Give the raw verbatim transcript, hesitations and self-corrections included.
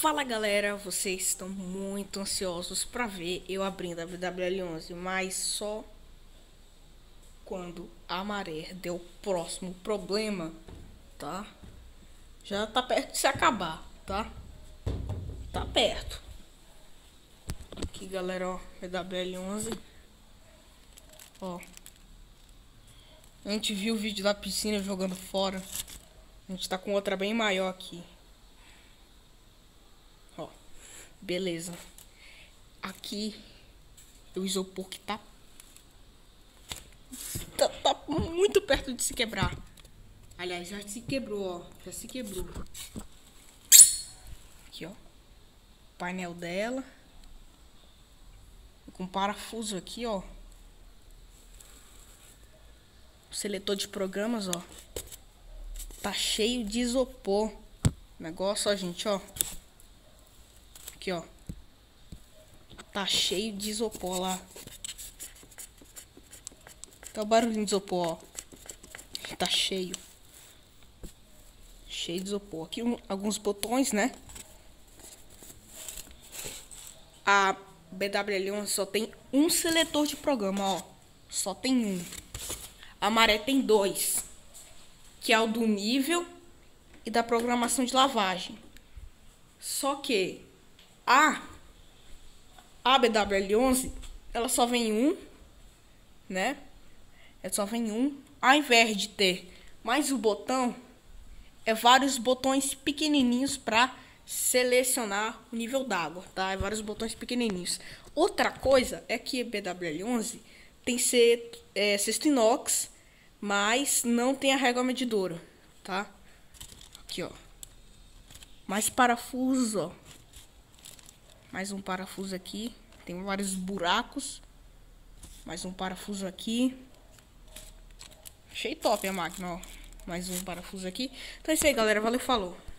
Fala galera, vocês estão muito ansiosos para ver eu abrindo a B W L onze, mas só quando a maré der o próximo problema, tá? Já tá perto de se acabar, tá? Tá perto. Aqui galera, ó, B W L onze. Ó. A gente viu o vídeo da piscina jogando fora. A gente tá com outra bem maior aqui. Ó. Beleza. Aqui o isopor que tá, tá tá muito perto de se quebrar. Aliás, já se quebrou, ó. Já se quebrou. Aqui, ó. O painel dela. Com parafuso aqui, ó. O seletor de programas, ó. Tá cheio de isopor. Negócio, ó, gente, ó. Aqui, ó. Tá cheio de isopor lá. Tá o barulhinho de isopor, ó. Tá cheio. Cheio de isopor. Aqui um, alguns botões, né? A B W L onze só tem um seletor de programa, ó. Só tem um. A maré tem dois. Que é o do nível e da programação de lavagem. Só que a, a B W L onze, ela só vem um, né? Ela só vem um. Ao invés de ter mais um botão, é vários botões pequenininhos para selecionar o nível d'água, tá? É vários botões pequenininhos. Outra coisa é que a B W L onze tem ser, é, cesto inox, mas não tem a régua medidora, tá? Aqui, ó. Mais parafusos, ó. Mais um parafuso aqui. Tem vários buracos. Mais um parafuso aqui. Achei top a máquina, ó. Mais um parafuso aqui. Então é isso aí, galera. Valeu, falou.